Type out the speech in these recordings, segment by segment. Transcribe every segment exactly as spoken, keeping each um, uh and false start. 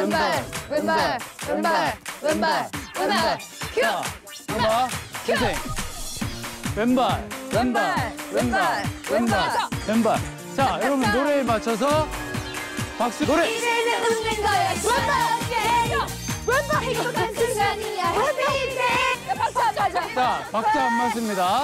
왼발, 왼발, 왼발, 왼발, 왼발, 큐! 봐봐, 선생. 왼발, 왼발, 왼발, 왼발, 왼발. 자, 여러분 노래에 맞춰서 박수 노래. 이제는 웃는 거야. 왼발, 왼발 행복한 순간이야. 해피데이. 박수 안 맞아. 자, 박자 안 맞습니다.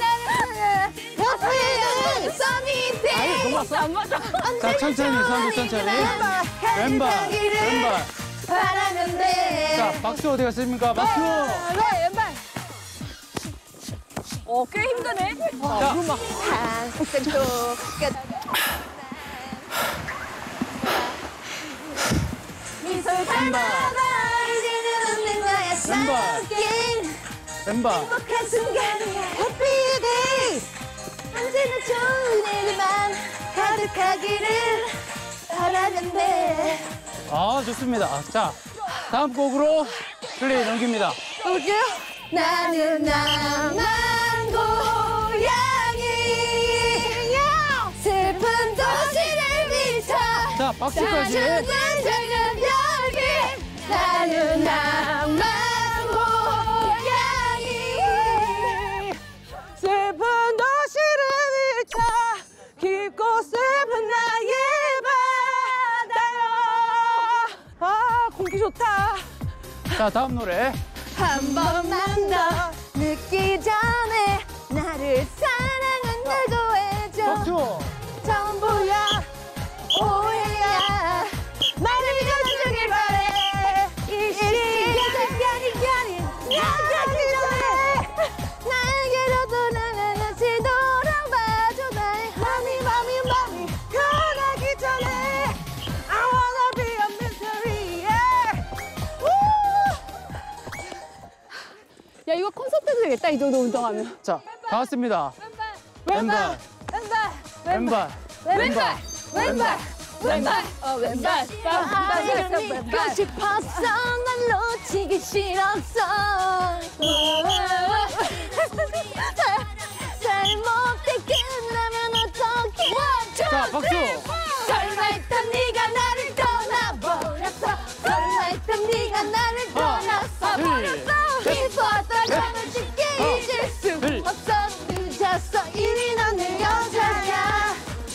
해피데이. 써니데이. 아니, 안 맞아. 자, 천천히, 선수 천천히. 왼발, 왼발. 바라면 돼. 자, 박수 어디 갔습니까? 박수. 네, 왼발. 어, 꽤 힘드네. 자, 한색 똑같. 미소를 닮아봐. 이제는 웃는 거야. 쌍긴 왼발. 행복한 순간이야. 해피데이. 언제나 좋은 일만 가득하기를 바라는 데. 아, 좋습니다. 자, 다음 곡으로 플레이 넘깁니다. 볼게요. 나는 나만 고양이 슬픈 도시를 비춰. 자, 박수까지. 작은 여기 나는 나만 고양이 슬픈 도시를 비춰 깊고 슬픈 나의 바다요. 아, 공기 좋다. 자, 다음 노래. 한 번만 더 늦기 전에 나를 사랑한 날 고해줘. 박수. 전부야 오해야 나를 믿어주길 바래. 이 시간이 시간이 나가기 전에 나에게로 돌아가 다시 돌아봐줘. 나의 맘이 맘이 맘이 변하기 전에 I wanna be a mystery. 야, 이거 콘서트 해도 되겠다, 이 정도 운동하면. 자, 다 왔습니다. 왼발, 왼발 왼발, 왼발 왼발 왼발 어 왼발 왼발. 믿고 싶었어. 날 놓치기 싫었어. 잘못된 끝나면 어떡해. 자, 박수. 설마 했던 네가 나를 떠나버렸어. 설마 했던 네가 나를 떠났어 버렸어. 기뻐했던 정을 쉽게 잊을 수 둘. 없어. 늦었어 이미 넌 내 여자야.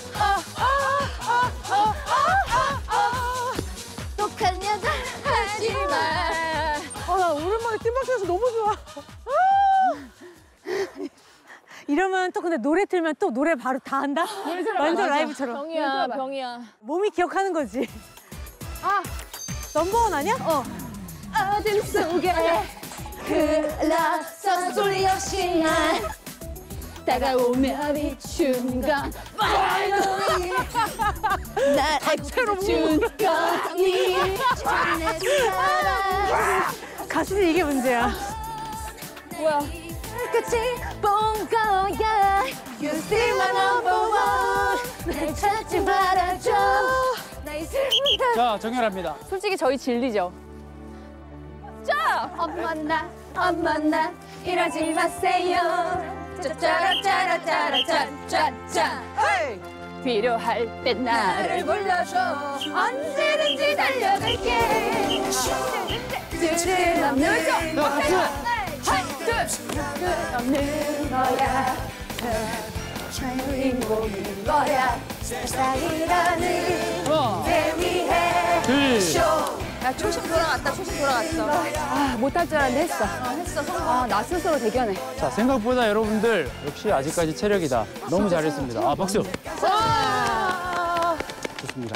어어어어어어어 독한 여자 하지마. 아, 나 오랜만에 띵박스에서 너무 좋아. 이러면 또 근데 노래 틀면 또 노래 바로 다 한다? 완전 라이브처럼. 병이야 병이야. 몸이 기억하는 거지. 아, 넘버원 아니야? 어. 어둠 속에 흘러서 소리 없이 난 다가오며 비춘 건 Finally 날 알고 비춘 거니. 내 사랑 가수는 이게 문제야. 뭐야 끝이 본 거야. You still my number one. 날 찾지 말아줘. 나의 슬픔. 자, 정렬합니다. 솔직히 저희 진리죠. 자! 엄마 나 엄마 나 이러지 마세요. 짜짜라짜라짜라짜짜짜 필요할 땐 나를 불러줘. 언제든지 달려갈게. 쓸데없는 자, 박수. 없는 거야. 주인공인 거야. 세상이라는 하나, 내 위해 둘. 쇼. 야, 초심 돌아갔다, 초심 돌아갔어. 아, 못할 줄 알았는데 했어. 했어 성공. 아, 나 스스로 대견해. 자, 생각보다 여러분들 역시 아직까지 체력이다. 너무 잘했습니다. 아, 박수. 와! 좋습니다.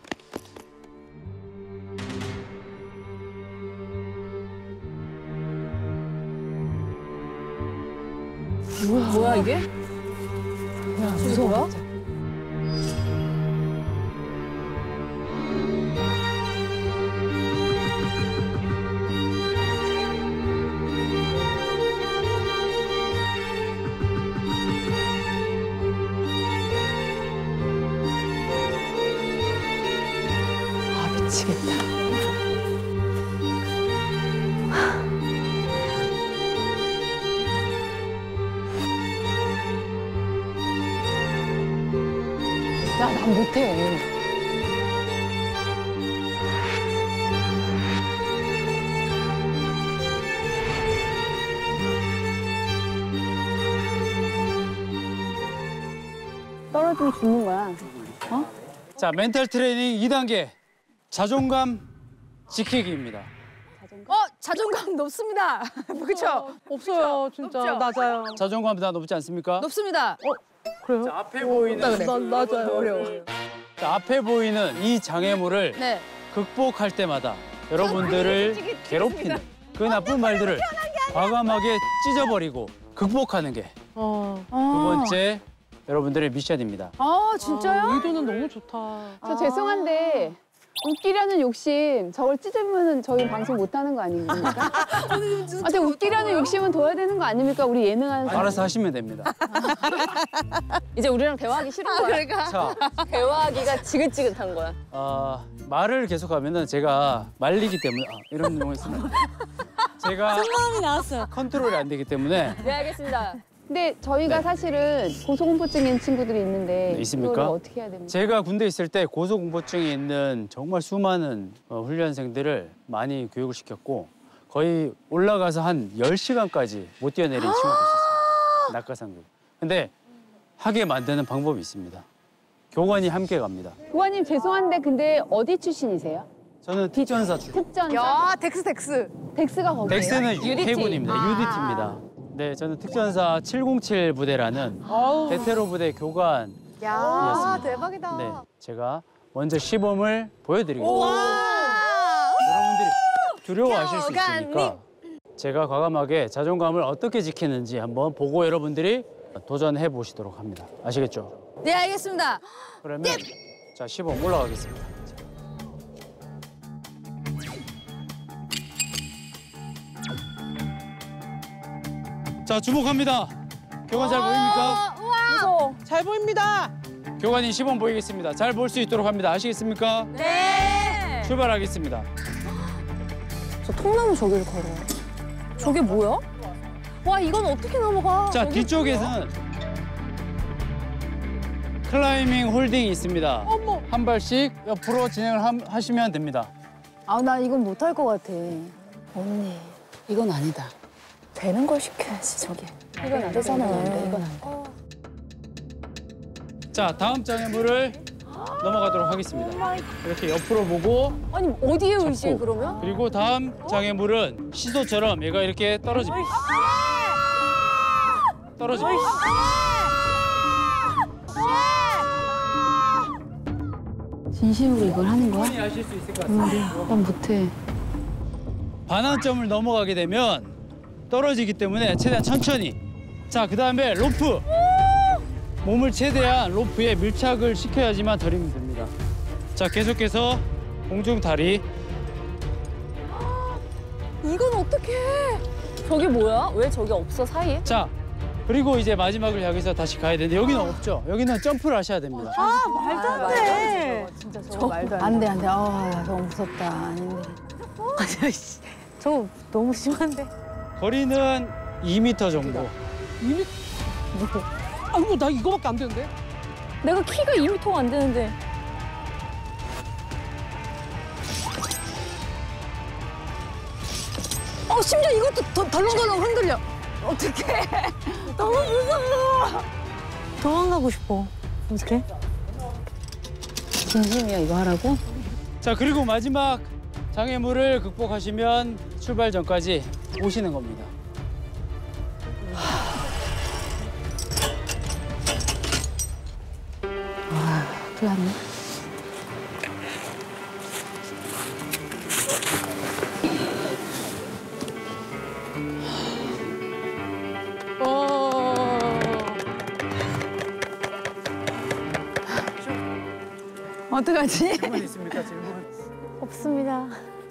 뭐야, 뭐야 이게? 야, 무서워. 아, 미치겠다. 야, 난 못해. 좀 죽는 거야. 자, 멘탈 트레이닝 이 단계. 자존감 지키기입니다. 어, 자존감 높습니다. 그렇죠? 없어요, 진짜. 없죠? 낮아요. 자존감 다 높지 않습니까? 높습니다. 그래요? 자, 앞에 보이는 나, 낮아요. 어려워. 자, 앞에 보이는 이 장애물을 네. 극복할 때마다 여러분들을 괴롭히는 그 나쁜 말들을 과감하게 찢어버리고 극복하는 게 두 어. 번째 여러분들의 미션입니다. 아, 진짜요? 의도는 너무 좋다. 저 죄송한데 웃기려는 욕심 저걸 찢으면 저희 방송 못하는 거 아닙니까? 아, 저 웃기려는 욕심은 둬야 되는 거 아닙니까? 우리 예능하는 사람. 알아서 하시면 됩니다. 이제 우리랑 대화하기 싫은 거야. 그러니까. 자, 대화하기가 지긋지긋한 거야. 어, 말을 계속하면은 제가 말리기 때문에 아, 이런 경우 있습니다. 제가 마음이 나왔어요. 컨트롤이 안 되기 때문에 네, 알겠습니다. 근데 저희가 네. 사실은 고소공포증인 친구들이 있는데 네, 있습니까? 그걸 어떻게 해야 됩니까? 제가 군대 있을 때 고소공포증이 있는 정말 수많은 어, 훈련생들을 많이 교육을 시켰고 거의 올라가서 한 열 시간까지 못 뛰어내린 친구도 있었어요. 낙하산교. 근데 하게 만드는 방법이 있습니다. 교관이 함께 갑니다. 교관님 죄송한데 근데 어디 출신이세요? 저는 특전사 출 특전사? 야, 덱스, 덱스. 덱스가 거기예요? 덱스는 유디티. 해군입니다. 아. 유디티입니다. 네, 저는 특전사 칠공칠 부대라는 대테러 부대 교관. 야, 이었습니다. 대박이다. 네, 제가 먼저 시범을 보여드리겠습니다. 와! 여러분들이 두려워하실 수 교관님. 있으니까 제가 과감하게 자존감을 어떻게 지키는지 한번 보고 여러분들이 도전해 보시도록 합니다. 아시겠죠? 네, 알겠습니다. 그러면 자 시범 올라가겠습니다. 자 주목합니다. 교관 잘 보입니까? 무서워. 잘 보입니다. 교관님 시범 보이겠습니다. 잘 볼 수 있도록 합니다. 아시겠습니까? 네. 출발하겠습니다. 저 통나무 저기를 걸어요. 저게 뭐야? 와, 이건 어떻게 넘어가? 자 저게 뒤쪽에는 클라이밍 홀딩이 있습니다. 어머. 한 발씩 옆으로 진행을 함- 하시면 됩니다. 아, 나 이건 못할 것 같아. 언니, 이건 아니다. 되는 걸 시켜야지, 저게. 이건 안 되잖아요. 되잖아요. 이건 안 돼. 자 다음 장애물을 넘어가도록 하겠습니다. 이렇게 옆으로 보고 아니, 어디에 의지해, 잡고. 그러면? 그리고 다음 장애물은 시소처럼 얘가 이렇게 떨어집니다. 떨어집니다. 진심으로 이걸 하는 거야? 충분히 하실 수 있을 것 같습니다. 난 못해. 반환점을 넘어가게 되면 떨어지기 때문에 최대한 천천히. 자, 그 다음에 로프. 몸을 최대한 로프에 밀착을 시켜야지만 덜 힘이 됩니다. 자, 계속해서 공중 다리. 이건 어떡해. 저게 뭐야? 왜 저게 없어, 사이에? 자, 그리고 이제 마지막을 향해서 다시 가야 되는데 여기는 없죠. 여기는 점프를 하셔야 됩니다. 아, 말도 안 돼. 진짜 저 저거 말도 안 돼. 안 돼, 안 돼. 아, 너무 무섭다. 아닌데. 아니, 씨, 저 너무 심한데. 거리는 이 미터 정도. 이미 아이고 나 이거밖에 안 되는데. 내가 키가 이 미터가 안 되는데. 어, 심지어 이것도 더, 덜렁덜렁 흔들려. 어떡해. 너무 무서워. 도망가고 싶어. 어떡해? 진심이야, 이거 하라고? 자, 그리고 마지막 장애물을 극복하시면 출발 전까지 오시는 겁니다. 큰일 났네. 어떡하지? 질문 있습니까? 질문. 없습니다.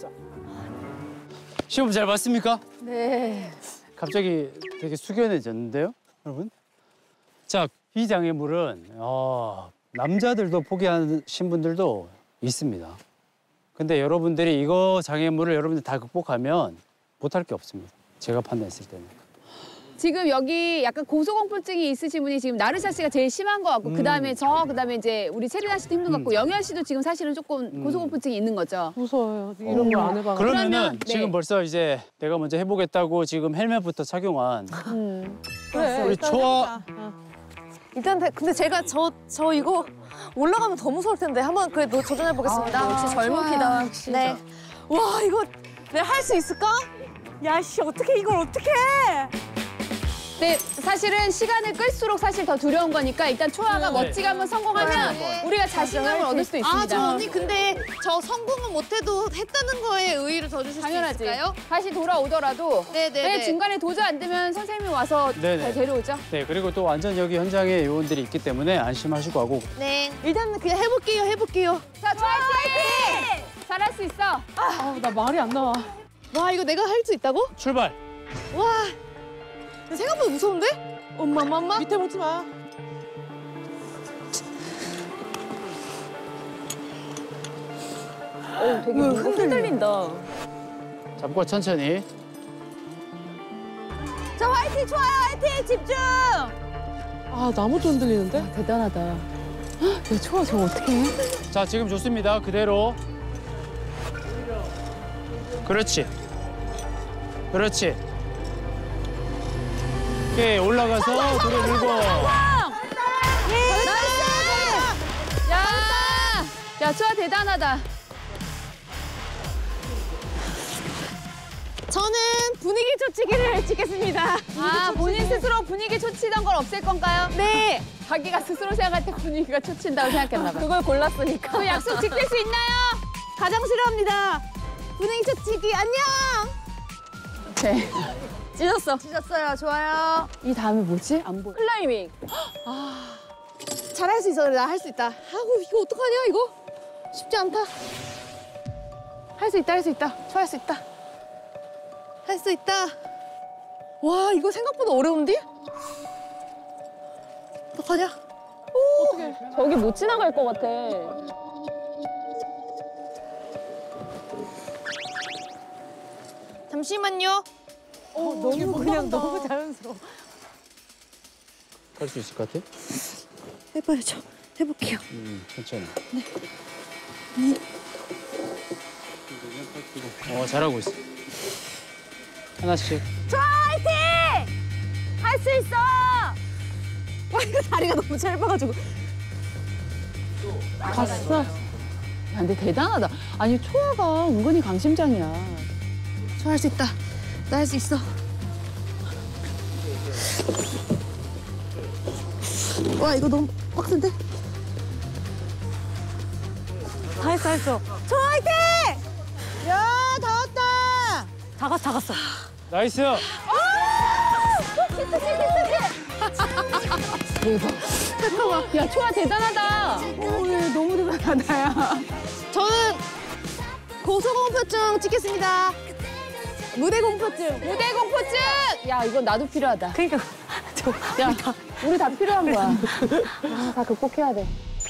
시험 잘 봤습니까? 네. 갑자기 되게 숙연해졌는데요, 여러분? 자, 이 장애물은 어, 남자들도 포기하신 분들도 있습니다. 근데 여러분들이 이거 장애물을 여러분들 다 극복하면 못할 게 없습니다. 제가 판단했을 때는. 지금 여기 약간 고소공포증이 있으신 분이 지금 나르샤 씨가 제일 심한 것 같고 음. 그다음에 저 그다음에 이제 우리 세리나 씨도 힘든 것 같고 음. 영현 씨도 지금 사실은 조금 음. 고소공포증이 있는 거죠. 무서워요. 이런 걸 안 해봐. 그러면은 그러면, 네. 지금 벌써 이제 내가 먼저 해보겠다고 지금 헬멧부터 착용한 음. 그래. 우리 일단 초아- 해보자. 어. 일단 데- 근데 제가 저 저 이거 올라가면 더 무서울 텐데 한번 그래도 도전해 보겠습니다. 아, 역시 젊은이다. 역시 네. 와 이거 내가 할 수 있을까? 야씨 어떻게 이걸 어떻게 해? 네, 사실은 시간을 끌수록 사실 더 두려운 거니까 일단 초아가 멋지게 한번 성공하면 우리가 자신감을 얻을 수도 있습니다. 아 저 언니 근데 저 성공은 못해도 했다는 거에 의의를 더 주실 당연하지. 수 있을까요? 다시 돌아오더라도 네네네. 네, 중간에 도저 안 되면 선생님이 와서 네네. 잘 데려오죠. 네, 그리고 또 완전 여기 현장에 요원들이 있기 때문에 안심하시고 하고. 네. 일단 그냥 해볼게요 해볼게요. 자, 초아 화이팅! 잘할 수 있어. 아, 나 말이 안 나와. 와 이거 내가 할 수 있다고? 출발. 와 생각보다 무서운데? 엄마 엄마 엄마. 밑에 보지 마. 오, 되게 흔들린다. 잡고 천천히. 자 화이팅 좋아요 화이팅 집중. 아 나무도 흔들리는데? 대단하다. 야, 초아 저거 어떻게 해? 자, 지금 좋습니다. 그대로. 그렇지. 그렇지. 오케이, 올라가서 고개 들고. 야, 야, 초아 대단하다. 저는 분위기 초치기를 찍겠습니다. 아, 본인 스스로 분위기 초치던 걸 없앨 건가요? 네. 자기가 스스로 생각할 때 분위기가 초친다고 생각했나 봐. 그걸 골랐으니까. 그 약속 지킬 수 있나요? 가장 싫어합니다. 분위기 초치기 안녕. 네. 찢었어. 찢었어요. 좋아요. 이 다음에 뭐지? 안 보여. 클라이밍. 잘할 수 있어. 나 할 수 있다. 아우 이거 어떡하냐 이거. 쉽지 않다. 할 수 있다, 할 수 있다. 초아 할 수 있다. 할 수 있다. 와 이거 생각보다 어려운데? 어떡하냐? 저기 못 지나갈 것 같아. 잠시만요. 너무 그냥 너무 자연스러워. 갈 수 있을 것 같아? 해봐야죠. 해볼게요. 음, 천천히. 어, 잘하고 있어. 하나씩. 할 수 있어. 와 이거 다리가 너무 짧아가지고. 갔어. 야, 근데 대단하다. 아니, 초아가 은근히 강심장이야. 저 할 수 있다. 나 할 수 있어. 와 이거 너무 빡센데? 다 했어 했어. 저 화이팅! 야 다 왔다. 다 갔어 다 갔어. 나이스! 대박. 야, 초아 대단하다. 오, 예, 너무 대단하다, 야. 저는 고소공포증 찍겠습니다. 무대 공포증. 무대 공포증! 야, 이건 나도 필요하다. 그러니까 저 야, 우리 다 필요한 거야. 아, 다 극복해야 돼.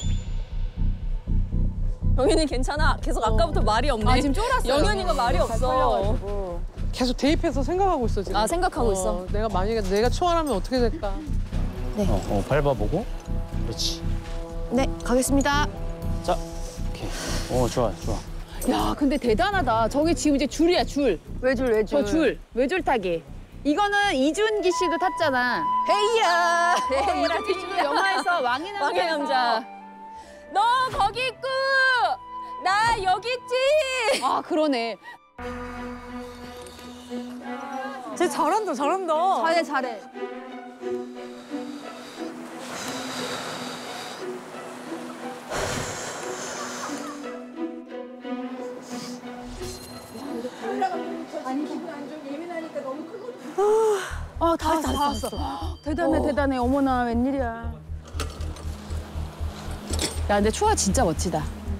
영현이 괜찮아. 계속 아까부터 말이 없네. 아, 지금 쫄았어. 영현이가 말이 없어. 계속 대입해서 생각하고 있어 지금. 아, 생각하고 어, 있어. 내가 만약에 내가 초월하면 어떻게 될까? 어, 어, 밟아보고. 그렇지. 네, 가겠습니다. 자, 오케이. 오, 좋아, 좋아. 야, 근데 대단하다. 저게 지금 이제 줄이야, 줄. 외줄, 외줄. 저 줄. 외줄 타기. 이거는 이준기 씨도 탔잖아. 헤이야. 이준기 씨도 영화에서 왕의 남자. 왕의 남자. 너 거기 있고 나 여기 있지. 아, 그러네. 쟤 잘한다 잘한다. 잘해, 잘해. 아, 다 왔어, 다 왔어. 대단해, 대단해. 어머나, 웬일이야. 야, 근데 초아 진짜 멋지다.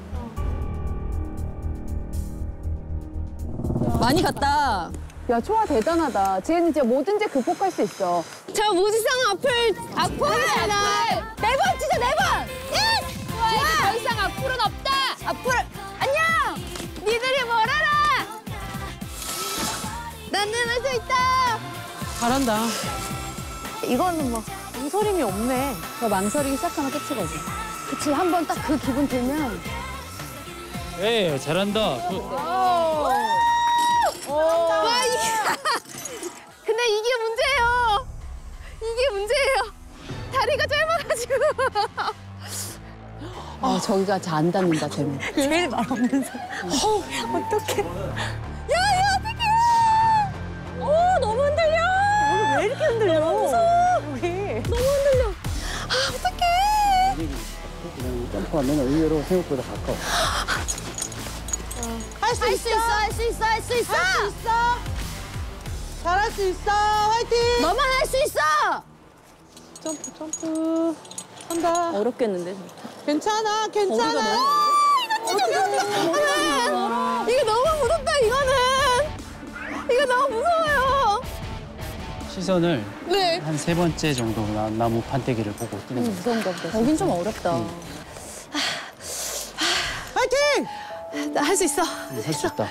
많이 갔다. 야, 초아 대단하다. 쟤는 진짜 뭐든지 극복할 수 있어. 저 무지성 앞을 앞으로잖아. 네 번 진짜 네 번. 예! 초아에게 더 이상 악플은 없다. 앞으로 안녕. 니들이 뭘 알아? 나는 할 수 있다. 잘한다. 이거는 뭐 망설임이 없네. 저 망설이기 시작하면 끝이거든. 그치, 한 번 딱 그 기분 들면. 에이, 잘한다. 그, 와 이게 근데 이게 문제예요. 이게 문제예요. 다리가 짧아가지고. 아, 저기가 잘 안 닿는다, 쟤는. 제일 말 없는 사람. 어, 어떡해. 야, 야, 어떡해. 오, 너무 흔들려. 오늘 왜 이렇게 흔들려? 너무 무서워. 여기. 너무 흔들려. 아, 어떡해. 그냥 점프하면 의외로 생각보다 가까워. 할 수 있어, 할 수 있어, 할 수 있어. 할 수 있어. 잘할 수 있어. 화이팅. 너만 할 수 있어. 점프, 점프. 한다. 어렵겠는데. 괜찮아, 괜찮아. 아, 이거 진짜 무섭다. 이게 너무 무섭다, 이거는. 이거 너무 무서워요. 시선을 네. 한 세 번째 정도 나, 나무 판때기를 보고 뛰는 거예요. 무서운가 보다. 거긴 좀 어렵다. 화이팅! 나 할 수 있어. 할 수 있다.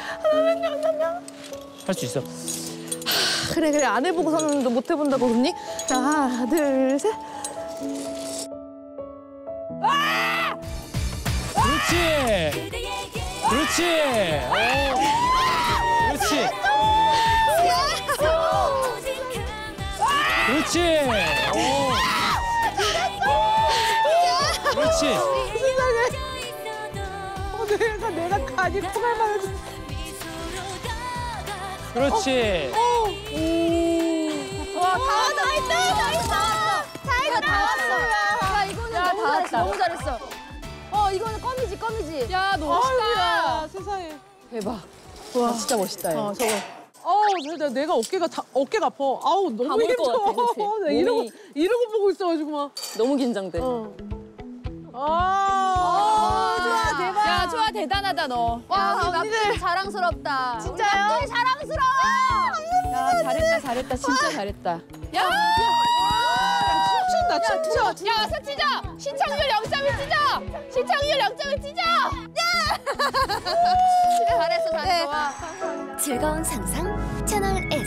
할 수 있어. 그래, 그래. 안 해보고서는 너 못 해본다고 그러니? 자, 하나, 둘, 셋. 그렇지. 그렇지. 오. 그렇지. 그렇지. 오. 그렇지. 어, 내가, 내가 간이 통할 만해서. 그렇지. 와, 다 왔다, 다 했다, 다 했어. 다 했어, 다 왔어. 야, 이거는 너무 잘했어, 너무 잘했어. 어, 이거는 껌이지, 껌이지. 야, 너 아유야, 세상에. 대박. 와, 진짜 멋있다, 얘. 어, 저거. 아우, 진짜 내가 어깨가 다, 어깨가 아파. 아우, 너무 가볼 것 같아, 그치? 나 이러고, 몸이- 이러고 보고 있어가지고 막. 너무 긴장돼. 어. 아, 좋아, 대박. 야, 좋아, 대단하다, 너. 와, 우리 언니들 자랑스럽다. 진짜요? 우리 자랑스러워. 야, 잘했다, 잘했다. 진짜 잘했다. 야, 춤춘다, 춤춰. 야, 서 찢어. 시청률 영 점을 찢어. 시청률 영 점을 찢어. 야. 진짜 잘했어, 잘했어. 와. 즐거운 상상 채널 S.